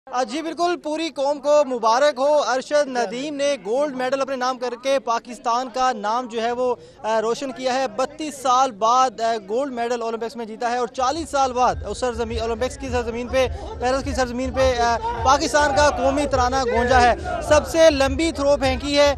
जी बिल्कुल, पूरी कौम को मुबारक हो। अरशद नदीम ने गोल्ड मेडल अपने नाम करके पाकिस्तान का नाम जो है वो रोशन किया है। 32 साल बाद गोल्ड मेडल ओलंपिक्स में जीता है और 40 साल बाद उस सरजमीन ओलंपिक्स की सरजमीन पे, पेरिस की सरजमीन पे पाकिस्तान का कौमी तराना गूंजा है। सबसे लंबी थ्रो फेंकी है,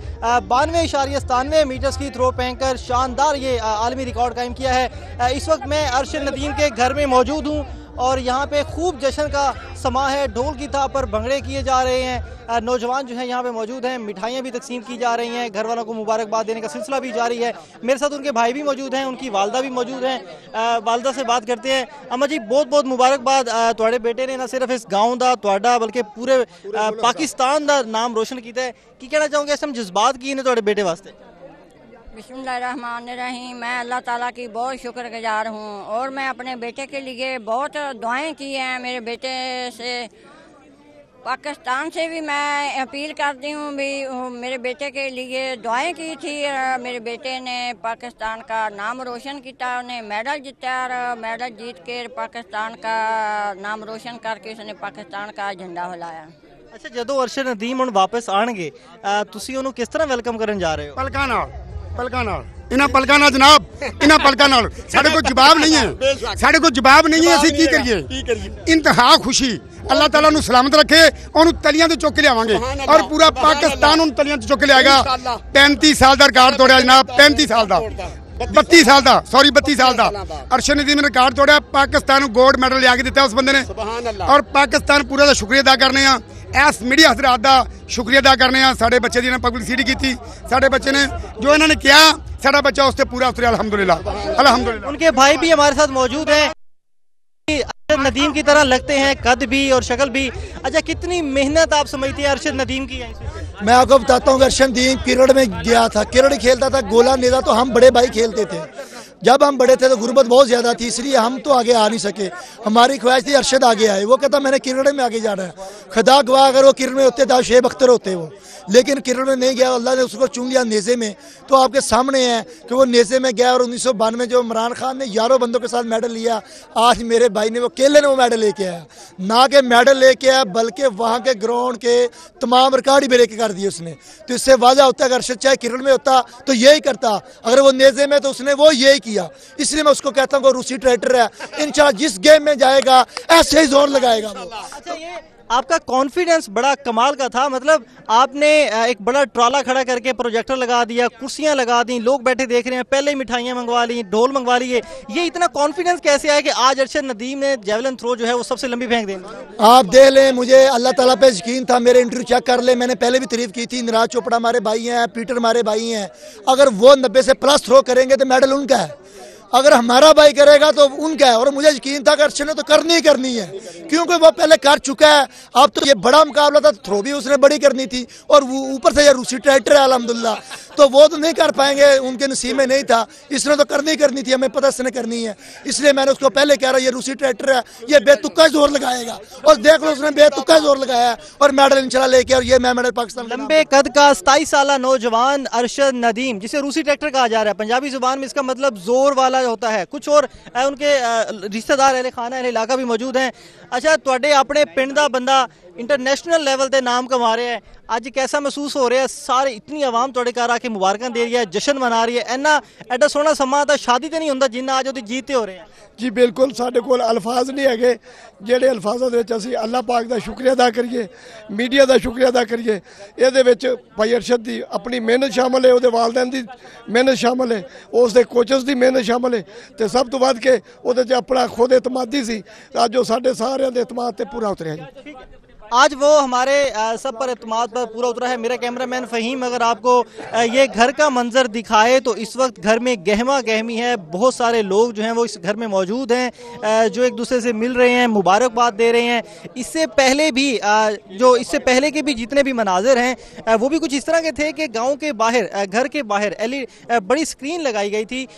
92.97 मीटर्स की थ्रो फेंक कर शानदार ये आलमी रिकॉर्ड कायम किया है। इस वक्त मैं अरशद नदीम के घर में मौजूद हूँ और यहाँ पे खूब जश्न का समा है। ढोल की थाप पर भंगड़े किए जा रहे हैं, नौजवान जो हैं यहाँ पे मौजूद हैं, मिठाइयाँ भी तकसीम की जा रही हैं, घर वालों को मुबारकबाद देने का सिलसिला भी जारी है। मेरे साथ उनके भाई भी मौजूद हैं, उनकी वालदा भी मौजूद हैं। वालदा से बात करते हैं। अम्मा जी, बहुत बहुत मुबारकबाद। तुहाड़े बेटे ने ना सिर्फ इस गाँव का तुहाडा बल्कि पूरे पाकिस्तान का नाम रोशन किया है। की कहना चाहूँगे, इस जज्बात की ने तुहाडे बेटे वास्ते? बिस्मिल्लाहिर्रहमानिर्रहीम। मैं अल्लाह ताला की बहुत शुक्रगुजार हूँ और मैं अपने बेटे के लिए बहुत दुआएं की हैं। मेरे बेटे से पाकिस्तान से भी मैं अपील करती हूँ भी मेरे बेटे के लिए दुआएं की थी। मेरे बेटे ने पाकिस्तान का नाम रोशन किया, उन्हें मेडल जीता और मेडल जीत के पाकिस्तान का नाम रोशन करके उसने पाकिस्तान का झंडा हिलाया। अच्छा, जो अरशद नदीम हुण वापस आएंगे, तुसीं उन्होंने किस तरह वेलकम करन जा रहे हो? पलकां नाल इन्हां पलकां नाल जनाब, इन्हां पलकां नाल साडे कोल जवाब नहीं है, साडे कोल जवाब नहीं है। असीं की करिए? इंतहा खुशी। अल्लाह ताला नूं सलामत रखे, ओनूं तलियां ते चुक के लियावांगे और पूरा पाकिस्तान उन तलियां ते चुक के लियाएगा। 35 साल का रिकॉर्ड तोड़िया जनाब, 35 साल का, 32 साल का, सॉरी 32 साल का अरशद नदीम ने रिकॉर्ड तोड़िया। पाकिस्तान गोल्ड मेडल लिया के दिता उस बंदे ने और पाकिस्तान पूरा का शुक्रिया अदा करने आ। इस मीडिया हजरात का शुक्रिया अदा करने आ। साडे बच्चे दी पब्लिसिटी की, साडे बच्चे ने जो इन्होंने किया, साडा बच्चा उससे पूरा उतरे। अल्हम्दुलिल्लाह अल्हम्दुलिल्लाह। उनके भाई भी हमारे साथ मौजूद हैं, अरशद नदीम की तरह लगते हैं, कद भी और शक्ल भी। अच्छा, कितनी मेहनत आप समझती हैं अरशद नदीम की? मैं आपको बताता हूँ, अरशद नदीम क्रिकेट में गया था, क्रिकेट खेलता था, गोला नेता तो हम बड़े भाई खेलते थे। जब हम बड़े थे तो गुर्बत बहुत ज्यादा थी, इसलिए हम तो आगे आ नहीं सके। हमारी ख्वाहिश थी अरशद आगे आए। वो कहता मैंने क्रिकेट में आगे जाना है। खुदा गवाह, अगर वो क्रिकेट में होते तो शेब अख्तर होते वो, लेकिन क्रिकेट में नहीं गया। अल्लाह ने उसको चुन लिया नेज़े में। तो आपके सामने है कि वो नेज़े में गया और 1992 जो इमरान खान ने यारों बंदों के साथ मेडल लिया, आज मेरे भाई ने वो केले ने वो मेडल लेके आया। ना कि मेडल लेके आया बल्कि वहाँ के ग्राउंड के तमाम रिकॉर्ड ही ब्रेक कर दिए उसने। तो इससे वाजह होता है कि अरशद चाहे क्रिकेट में होता तो यही करता, अगर वो नेज़े में तो उसने वो यही किया। इसलिए मैं उसको कहता हूँ रूसी ट्रैक्टर है, इंशाल्लाह जिस गेम में जाएगा ऐसे ही जोर लगाएगा वो। अच्छा, ये आपका कॉन्फिडेंस बड़ा कमाल का था। मतलब आपने एक बड़ा ट्राला खड़ा करके प्रोजेक्टर लगा दिया, कुर्सियां लगा दी, लोग बैठे देख रहे हैं, पहले ही मिठाइयां मंगवा ली, ढोल मंगवा लिए। ये इतना कॉन्फिडेंस कैसे आया कि आज अरशद नदीम ने जेवलिन थ्रो जो है वो सबसे लंबी फेंक देंगे? आप देख लें, मुझे अल्लाह ताला पे यकीन था। मेरे इंटरव्यू चेक कर ले, मैंने पहले भी तारीफ की थी। निराज चोपड़ा हमारे भाई हैं, पीटर हमारे भाई हैं। अगर वो 90 से प्लस थ्रो करेंगे तो मेडल उनका है, अगर हमारा भाई करेगा तो उनका है। और मुझे यकीन था कि अरशद ने तो करनी ही करनी है, क्योंकि वो पहले कर चुका है। अब तो ये बड़ा मुकाबला था, थ्रो भी उसने बड़ी करनी थी और वो ऊपर से ये रूसी ट्रैक्टर है अल्हम्दुलिल्लाह, तो वो तो नहीं कर पाएंगे, उनके नसीब में नहीं था। इसने तो करनी करनी थी, हमें पता इसने करनी है। इसलिए मैंने उसको पहले कह रहा ये रूसी ट्रैक्टर है, ये बेतुका जोर लगाएगा और देख लो उसने बेतुका जोर लगाया और मेडल इंशाल्लाह लेके, और ये मैं मेडल पाकिस्तान। लंबे कद का 27 साल नौजवान अरशद नदीम, जिसे रूसी ट्रैक्टर कहा जा रहा है, पंजाबी जुबान में इसका मतलब जोर वाला होता है। कुछ और उनके रिश्तेदार अहले खाना अहले इलाका भी मौजूद हैं। अच्छा, तुहाडे अपने पिंड दा बंदा इंटरनेशनल लेवल पे नाम कमा रहे हैं, आज कैसा महसूस हो रहा है? सारे इतनी आवाम तुहाडे घर आके मुबारक दे रही है, जश्न मना रही है, इन्ना एडा सोहना समा तो शादी तो नहीं होंदा जिन्ना अज ओहदी जीत ते हो रहे हैं। जी बिल्कुल, साडे कोल अल्फाज नहीं है ਜਿਹੜੇ अल्फाजां दे विच असीं अल्लाह पाक दा शुक्रिया अदा करिए, मीडिया दा शुक्रिया अदा करिए। इहदे विच भाई अरशद दी अपनी मेहनत शामिल है, उहदे वालदैन दी मेहनत शामिल है, उसदे कोचस दी मेहनत शामिल है, ते सब तो वध के उहदे च अपना खुद एतमादी सी। अज वो साडे सारिਆਂ दे एतमाद ते पूरा उतरिया जी। आज वो हमारे सब पर एतमाद पर पूरा उतरा है। मेरा कैमरामैन फ़हीम अगर आपको ये घर का मंजर दिखाए तो इस वक्त घर में गहमा गहमी है। बहुत सारे लोग जो हैं वो इस घर में मौजूद हैं, जो एक दूसरे से मिल रहे हैं, मुबारकबाद दे रहे हैं। इससे पहले भी जो इससे पहले के भी जितने भी मनाजिर हैं वो भी कुछ इस तरह के थे कि गाँव के बाहर, घर के बाहर बड़ी स्क्रीन लगाई गई थी